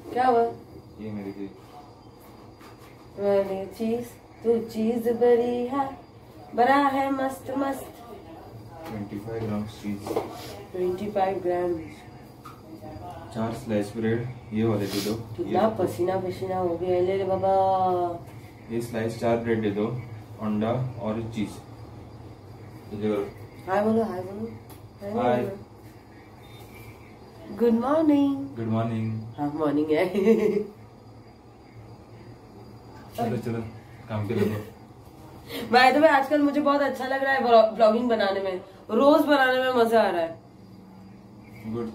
क्या हुआ? ये मेरी थी। मैंने चीज तू चीज बड़ी है, बड़ा है मस्त मस्त। 25 ग्राम चीज, 25 ग्राम। 4 स्लाइस ब्रेड, ये वाले दे दो। कितना पसीना पसीना हो गया। ले बाबा, ये स्लाइस 4 ब्रेड दे दो, अंडा और चीज। हाय बोलो, हाय बोलो। Hi, good morning. Good morning. हाँ मॉर्निंग है। चलो चलो काम पे लगो। बाय द वे आजकल मुझे बहुत अच्छा लग रहा है ब्लॉगिंग बनाने में, रोज बनाने में मजा आ रहा है। गुड।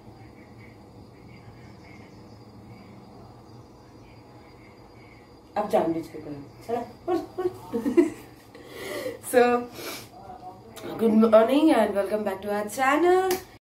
अब जानबूझ के करो। So good morning and welcome back to our channel.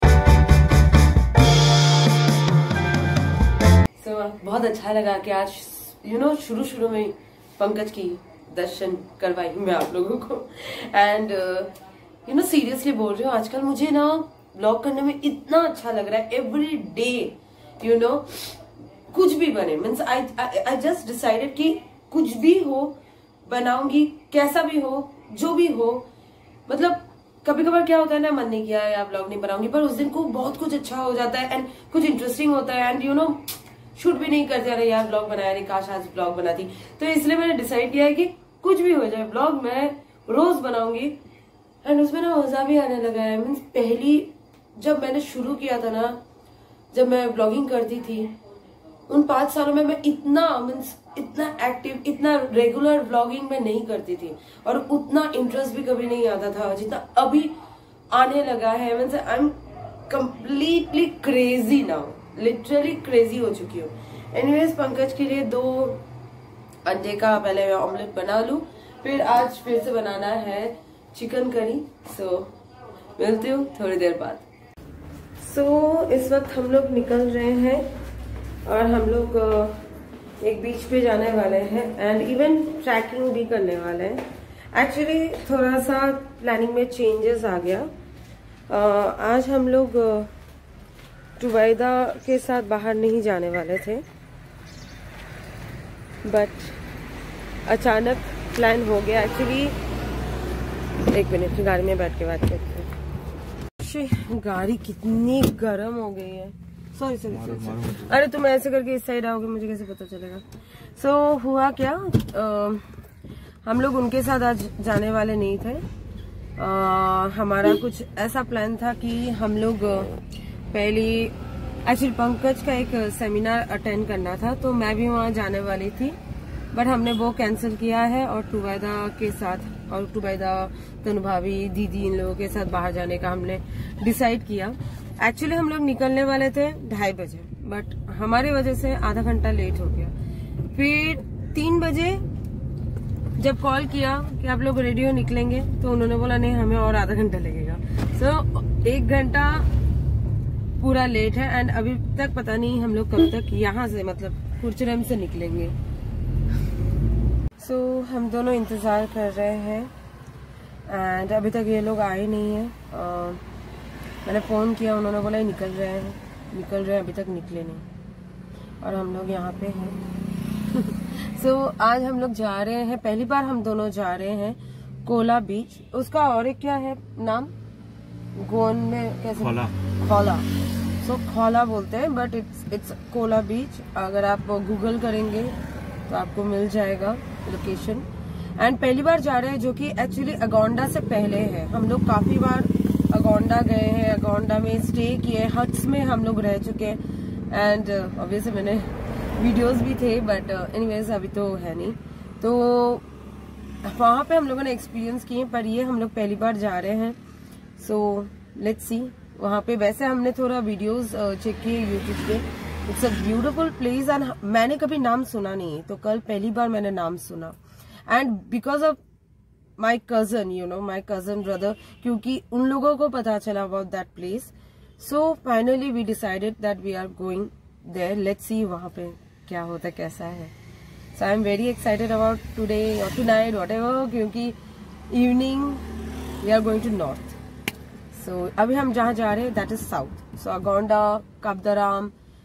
So बहुत अच्छा लगा कि आज शुरू में पंकज की दर्शन करवाई मैं आप लोगों को। एंड सीरियसली बोल रही हूँ, आजकल मुझे ना ब्लॉग करने में इतना अच्छा लग रहा है। एवरी डे कुछ भी बने, मीन्स आई जस्ट डिसाइडेड कि कुछ भी हो बनाऊंगी, कैसा भी हो, जो भी हो। मतलब कभी कभार क्या होता है ना, मन नहीं किया या ब्लॉग नहीं बनाऊंगी, पर उस दिन को बहुत कुछ अच्छा हो जाता है एंड कुछ इंटरेस्टिंग होता है एंड शूट भी नहीं करते, अरे यार ब्लॉग बनाया नहीं, काश आज ब्लॉग बनाती। तो इसलिए मैंने डिसाइड किया है कि कुछ भी हो जाए ब्लॉग मैं रोज बनाऊंगी एंड उसमें ना मजा भी आने लगा है। मीन्स पहली जब मैंने शुरू किया था ना, जब मैं ब्लॉगिंग करती थी, उन 5 सालों में मैं इतना एक्टिव, इतना रेगुलर ब्लॉगिंग में नहीं करती थी और उतना इंटरेस्ट भी कभी नहीं आता था जितना अभी आने लगा है। Means I am completely crazy now, literally crazy हो चुकी हूँ। एनीवेज पंकज के लिए 2 अंडे का पहले मैं ऑमलेट बना लूं, फिर आज फिर से बनाना है चिकन करी। सो मिलती हूँ थोड़ी देर बाद। सो इस वक्त हम लोग निकल रहे हैं और हम लोग एक बीच पे जाने वाले हैं एंड इवन ट्रैकिंग भी करने वाले हैं। एक्चुअली थोड़ा सा प्लानिंग में चेंजेस आ गया। आज हम लोग टुबैदा के साथ बाहर नहीं जाने वाले थे, बट अचानक प्लान हो गया। एक्चुअली 1 मिनट गाड़ी में बैठ के बात करते हैं। गाड़ी कितनी गर्म हो गई है। सॉरी। अरे तुम ऐसे करके इस साइड आओगे, मुझे कैसे पता चलेगा। सो हुआ क्या, हम लोग उनके साथ आज जाने वाले नहीं थे। हमारा कुछ ऐसा प्लान था कि हम लोग पहली एक्चुअली पंकज का एक सेमिनार अटेंड करना था, तो मैं भी वहाँ जाने वाली थी, बट हमने वो कैंसिल किया है और टुबैदा के साथ और टुबैदा, तनु भाभी, दीदी इन लोगों के साथ बाहर जाने का हमने डिसाइड किया। एक्चुअली हम लोग निकलने वाले थे 2:30 बजे, बट हमारी वजह से आधा घंटा लेट हो गया। फिर 3 बजे जब कॉल किया कि आप लोग रेडी हो निकलेंगे, तो उन्होंने बोला नहीं हमें और आधा घंटा लगेगा। सो 1 घंटा पूरा लेट है एंड अभी तक पता नहीं हम लोग कब तक यहाँ से मतलब कुर्चरम से निकलेंगे। सो हम दोनों इंतजार कर रहे हैं एंड अभी तक ये लोग आए नहीं है। मैंने फोन किया, उन्होंने बोला निकल रहे हैं, अभी तक निकले नहीं और हम लोग यहाँ पे हैं। सो आज हम लोग जा रहे हैं, पहली बार हम दोनों जा रहे हैं कोला बीच। उसका और एक क्या है नाम, गोवन में कैसे, खोला। सो खोला बोलते हैं, बट इट्स कोला बीच। अगर आप गूगल करेंगे तो आपको मिल जाएगा लोकेशन। एंड पहली बार जा रहे हैं, जो कि एक्चुअली अगोंडा से पहले है। हम लोग काफी बार अगोंडा गए हैं, अगोंडा में स्टे किए, हट्स में हम लोग रह चुके हैं एंड ऑब्वियसली मैंने वीडियोस भी थे, बट एनीवेज अभी तो है नहीं। तो वहाँ पे हम लोगों ने एक्सपीरियंस किए, पर ये हम लोग पहली बार जा रहे हैं। So let's see. वहाँ पे वैसे हमने थोड़ा वीडियोस चेक किए यूट्यूब पे। It's a beautiful place and मैंने कभी नाम सुना नहीं, तो कल पहली बार मैंने नाम सुना and because of my cousin, my cousin brother, क्योंकि उन लोगों को पता चला about that place. So finally we decided that we are going there. Let's see वहाँ पे क्या होता है, कैसा है। So I am very excited about today और टुनाइट व्हाटएवर, क्योंकि evening we are going to north. So अभी हम जहाँ जा रहे हैं that is south. So Agonda, Cabo de Rama,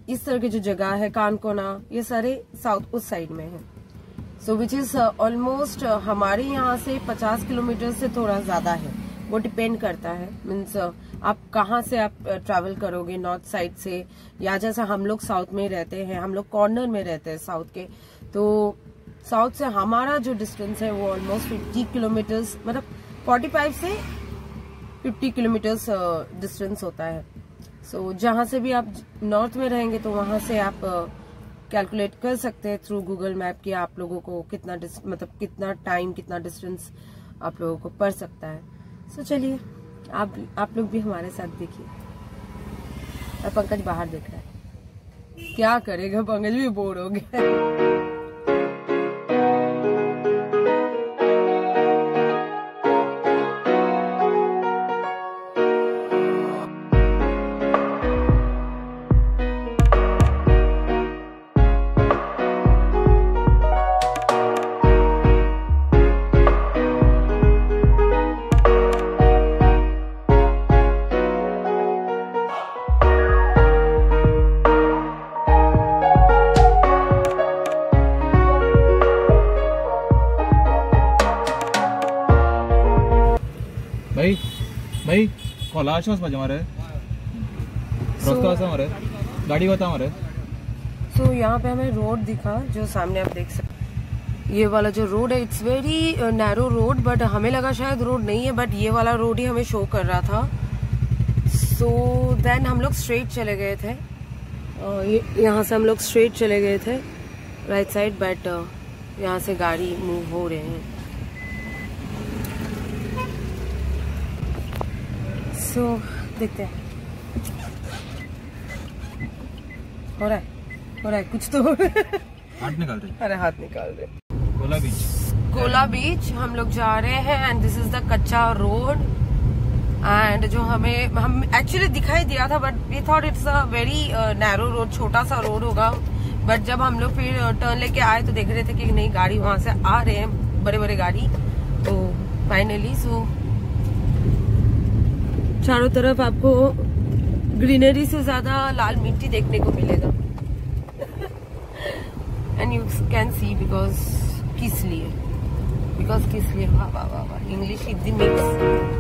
इस तरह की जो जगह है कानकोना, ये सारे साउथ उस साइड में है। सो विच इज ऑलमोस्ट हमारे यहाँ से 50 किलोमीटर से थोड़ा ज्यादा है। वो डिपेंड करता है, मीन्स आप कहाँ से आप ट्रैवल करोगे, नॉर्थ साइड से, या जैसा हम लोग साउथ में रहते हैं, हम लोग कॉर्नर में रहते हैं साउथ के, तो साउथ से हमारा जो डिस्टेंस है वो ऑलमोस्ट 50 किलोमीटर्स, मतलब 45 से 50 किलोमीटर्स डिस्टेंस होता है। सो जहाँ से भी आप नॉर्थ में रहेंगे तो वहां से आप कैलकुलेट कर सकते हैं थ्रू गूगल मैप कि आप लोगों को कितना मतलब कितना टाइम, कितना डिस्टेंस आप लोगों को पड़ सकता है। सो चलिए आप लोग भी हमारे साथ देखिए। और पंकज बाहर देख रहा है, क्या करेगा, पंकज भी बोर हो गया। भाई कोलाश मजा मारे रास्ता मारे गाड़ी बता मारे। सो यहाँ पे हमें रोड दिखा जो सामने आप देख सकते, ये वाला जो रोड है it's very narrow road, but हमें लगा शायद रोड नहीं है, बट ये वाला रोड ही हमें शो कर रहा था। सो देन हम लोग स्ट्रेट चले गए थे, यहाँ से हम लोग स्ट्रेट चले गए थे राइट साइड, बट यहाँ से गाड़ी मूव हो रहे हैं। तो देखते हैं, हो रहा है कुछ तो हाथ निकाल रहे। अरे हाथ निकाल रहे। गोला बीच हम लोग जा रहे हैं and this is the kachcha road, and जो हम एक्चुअली दिखाई दिया था, but we thought it's a very narrow road, छोटा सा रोड होगा, बट जब हम लोग फिर टर्न लेके आए तो देख रहे थे कि नहीं, गाड़ी वहां से आ रहे हैं, बड़े बड़े गाड़ी। तो फाइनली चारों तरफ आपको ग्रीनरी से ज्यादा लाल मिट्टी देखने को मिलेगा। And you can see because किस लिए वाह वाह वाह वाह, इंग्लिश हिंदी मिक्स।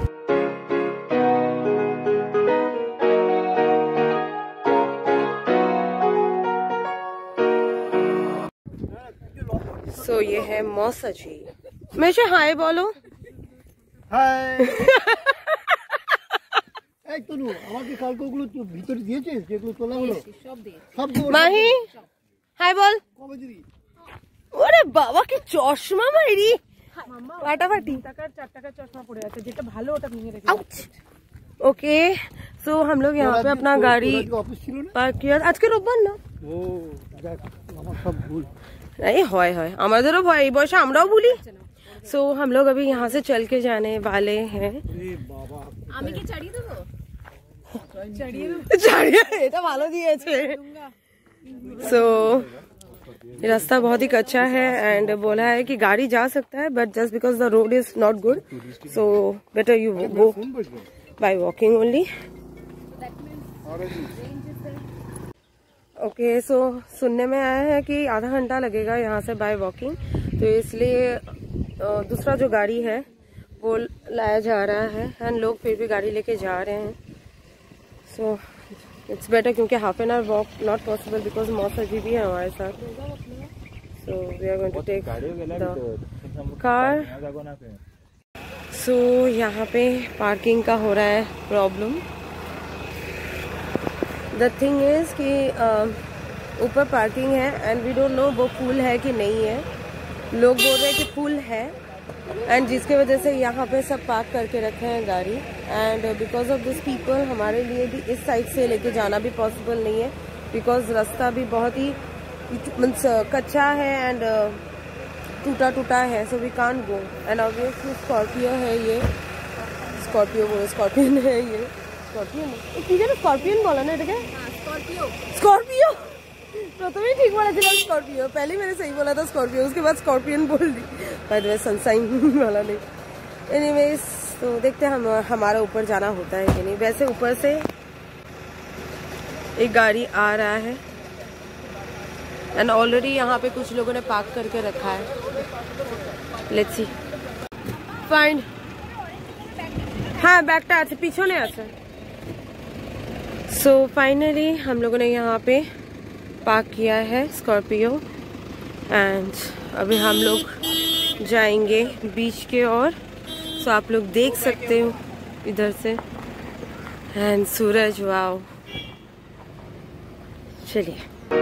सो ये है मौसा जी। मैं हाय बोलो। हाय। আমাকে কালকে ওগুলো ভিতরে দিয়েছিস যেগুলো তোলা হলো সব মাহি হাই বল। কবে দিবি? ওরে বাবা কি চশমা মাইরি, ফাটাফাটি। 4 টাকার চশমা পড়ে আছে, যেটা ভালো ওটা ভেঙে রেখে। ओके सो हम लोग यहाँ पे अपना गाड़ी पार्क किया। आज के রোববার না? ও দেখ আমার সব ভুল। नहीं হয় আমাদেরও ভয়, এই বয়সে আমরাও ভুলি। सो हम लोग अभी यहाँ से चल के जाने वाले हैं। এটা ভালো দিয়েছে। सो रास्ता बहुत ही कच्चा है एंड बोला है कि गाड़ी जा सकता है, but just because the road is not good, so better you go by walking only. Okay so सुनने में आया है कि आधा घंटा लगेगा यहाँ से बाय वॉकिंग, तो इसलिए दूसरा जो गाड़ी है वो लाया जा रहा है एंड लोग फिर भी गाड़ी लेके जा रहे हैं। सो इट्स बेटर, क्योंकि half an hour walk not possible because मौसा जी भी है हमारे साथ। So we are going to take the car. So यहाँ पे पार्किंग का हो रहा है प्रॉब्लम। द थिंग इज कि ऊपर पार्किंग है एंड वी डोंट नो वो फुल है कि नहीं है। लोग बोल रहे हैं कि फुल है एंड जिसकी वजह से यहाँ पे सब पार्क करके रखे हैं गाड़ी, and because of this people हमारे लिए भी इस साइड से लेके जाना भी पॉसिबल नहीं है, बिकॉज रास्ता भी बहुत ही मीन्स कच्चा है एंड टूटा टूटा है। So we can't go and obviously Scorpio है ये, स्कॉर्पियन है ये, स्कॉर्पियन बोला ना এটা स्कॉर्पियो प्रथम ही ठीक बोला था स्कॉर्पियो, पहले मैंने सही बोला था स्कॉर्पियो, उसके बाद स्कॉर्पियन बोल दी, पर सनशाइन वाला नहीं। एनीवेज तो देखते हैं हमारा ऊपर जाना होता है कि नहीं। वैसे ऊपर से एक गाड़ी आ रहा है एंड ऑलरेडी यहाँ पे कुछ लोगों ने पार्क करके रखा है. Let's see. फाइन. हाँ बैगटा আছে পিছনে আছে. सो फाइनली हम लोगों ने यहाँ पे पार्क किया है स्कॉर्पियो एंड अभी हम लोग जाएंगे बीच के ओर. सो आप लोग देख सकते हो इधर से एंड सूरज. वाओ. चलिए.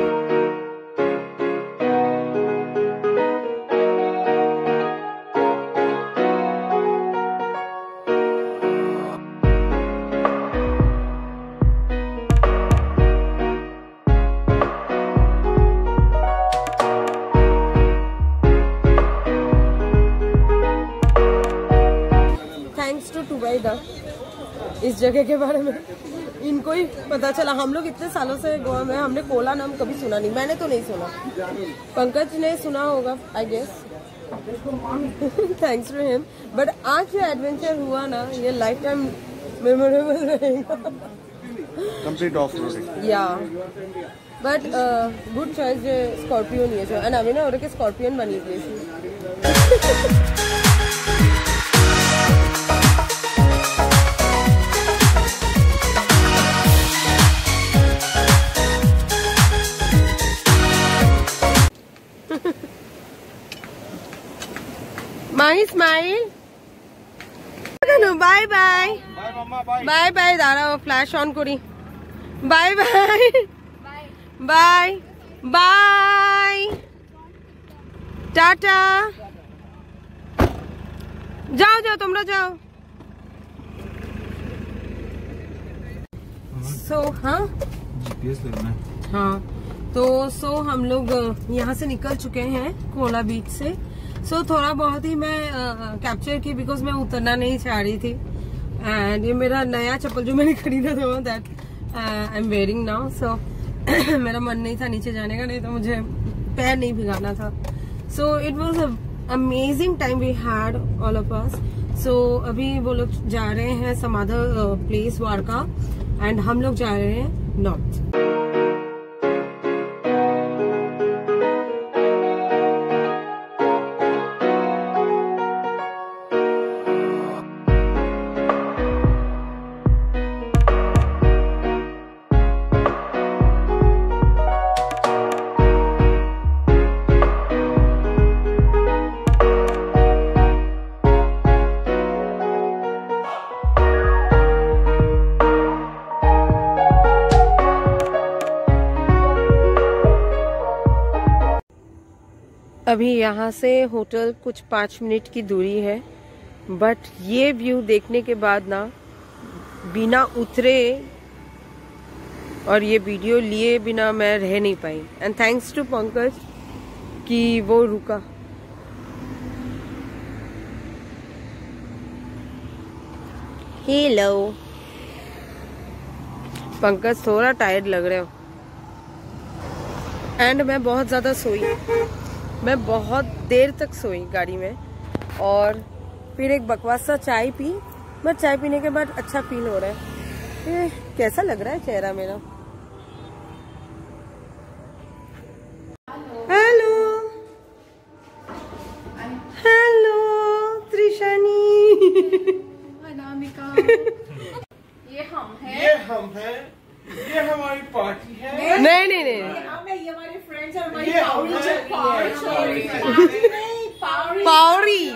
इस जगह के बारे में इनको ही पता चला. हम लोग इतने सालों से गोवा में, हमने कोला नाम कभी सुना नहीं. मैंने तो नहीं सुना, पंकज ने सुना होगा I guess. Thanks to him. But आज जो एडवेंचर हुआ ना, ये लाइफ टाइम मेमोरेबल रहेगा. Complete of roading. Yeah but good choice जे स्कॉर्पियो नहीं है. एंड अभी ना और के स्कॉर्पियन बनी थी. Mahi smile. Bye bye bye bye. दाঁড়াও फ्लैश ऑन करी. Bye bye bye bye. Tata. जाओ जाओ तुमरा जाओ. सो हाँ जीपीएस लगना है. हाँ तो हम लोग यहाँ से निकल चुके हैं कोला बीच से. थोड़ा बहुत ही मैं कैप्चर की बिकॉज मैं उतरना नहीं चाह रही थी. एंड ये मेरा नया चप्पल जो मैंने खरीदा था that I am wearing now. मेरा मन नहीं था नीचे जाने का, नहीं तो मुझे पैर नहीं भिगाना था. So it was amazing time we had all of us. अभी वो लोग जा रहे हैं some other place Varca and हम लोग जा रहे हैं नॉर्थ. अभी यहाँ से होटल कुछ 5 मिनट की दूरी है. बट ये व्यू देखने के बाद ना बिना उतरे और ये वीडियो लिए बिना मैं रह नहीं पाई. एंड थैंक्स टू पंकज कि वो रुका. हेलो पंकज, थोड़ा टायर्ड लग रहे हो. एंड मैं बहुत ज्यादा सोई. मैं बहुत देर तक सोई गाड़ी में और फिर एक बकवास सा चाय पी. बट चाय पीने के बाद अच्छा फील हो रहा है. कैसा लग रहा है चेहरा मेरा. Hello hello Trishani. अनामिका. ये हम हैं. ये हमारी पार्टी है. नहीं नहीं नहीं ये हमारे फ्रेंड्स हैं. हमारी पावरी.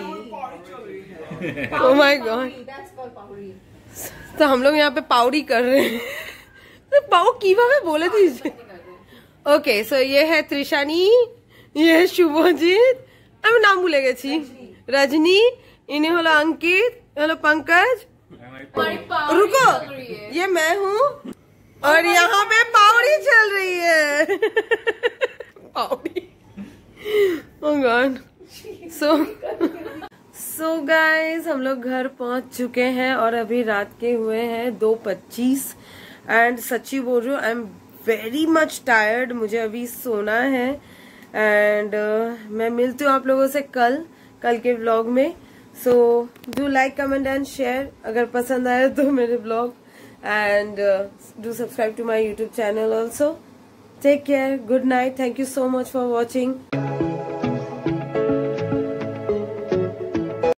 Oh my God. तो हम लोग यहाँ पे पावरी कर रहे हैं. तो पाव कीवा में बोले थे. ओके सो ये है त्रिशानी, ये है शुभजीत, আমি নাম ভুলে গেছি, रजनी, इन्हें हलो अंकित, हलो पंकज. रुको ये मैं हूँ और यहाँ पे पावड़ी चल रही है. पावड़ी. ओह गॉड. सो गाइस हम लोग घर पहुंच चुके हैं और अभी रात के हुए हैं 2:25 एंड सच्ची बोल रही हूँ I am very much tired. मुझे अभी सोना है एंड मैं मिलती हूँ आप लोगों से कल के व्लॉग में. So do like comment and share अगर पसंद आए तो मेरे vlog and do subscribe to my YouTube channel also. Take care, good night, thank you so much for watching.